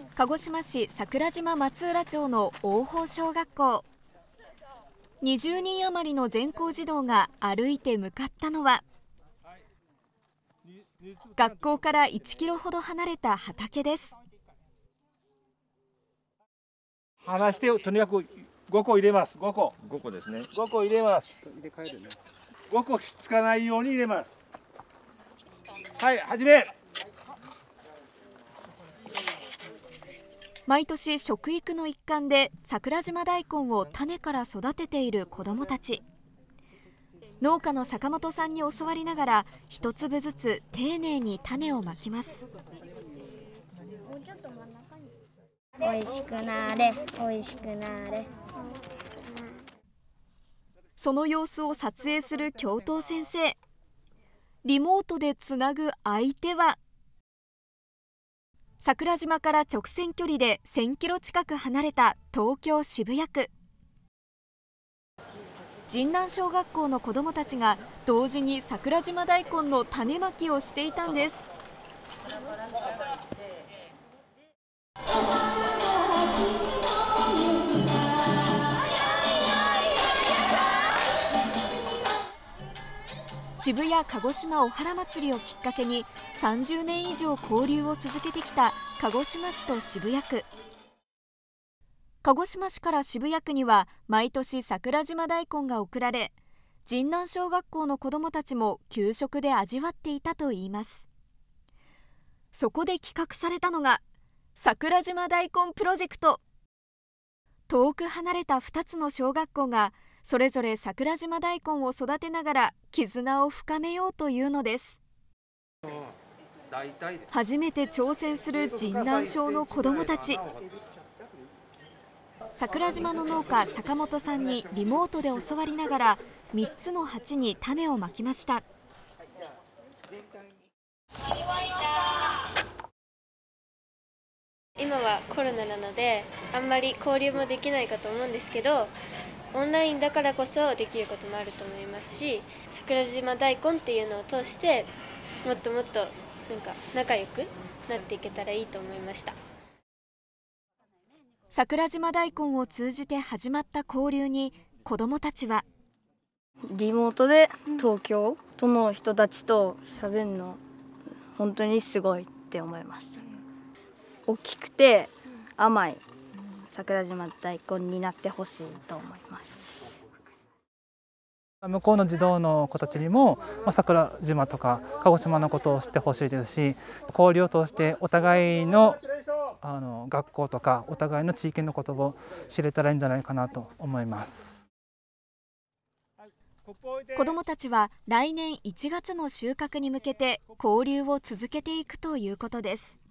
鹿児島市桜島松浦町の大宝小学校。20人余りの全校児童が歩いて向かったのは、学校から1キロほど離れた畑です。 離してとにかく5個入れます。5個ですね。5個入れます。5個ひっつかないように入れます。はい、始め。 毎年食育の一環で桜島大根を種から育てている子どもたち。農家の坂本さんに教わりながら一粒ずつ丁寧に種をまきます。 おいしくなれ、おいしくなれ。 その様子を撮影する教頭先生。リモートでつなぐ相手は、桜島から直線距離で1000キロ近く離れた東京渋谷区。神南小学校の子どもたちが同時に桜島大根の種まきをしていたんです。渋谷鹿児島おはら祭りをきっかけに30年以上交流を続けてきた鹿児島市と渋谷区。鹿児島市から渋谷区には毎年桜島大根が送られ、神南小学校の子どもたちも給食で味わっていたといいます。そこで企画されたのが桜島大根プロジェクト。遠く離れた2つの小学校がそれぞれ桜島大根を育てながら絆を深めようというのです。初めて挑戦する神南小の子どもたち。桜島の農家坂本さんにリモートで教わりながら3つの鉢に種をまきました。 今はコロナなのであんまり交流もできないかと思うんですけど、オンラインだからこそできることもあると思いますし、桜島大根っていうのを通してもっともっと仲良くなっていけたらいいと思いました。 桜島大根を通じて始まった交流に子どもたちは、 リモートで東京都の人たちと喋るの本当にすごいって思いました。大きくて甘い桜島大根になってほしいと思います。 向こうの児童の子たちにも桜島とか鹿児島のことを知ってほしいですし、交流を通してお互いの学校とかお互いの地域のことを知れたらいいんじゃないかなと思います。 子どもたちは来年1月の収穫に向けて交流を続けていくということです。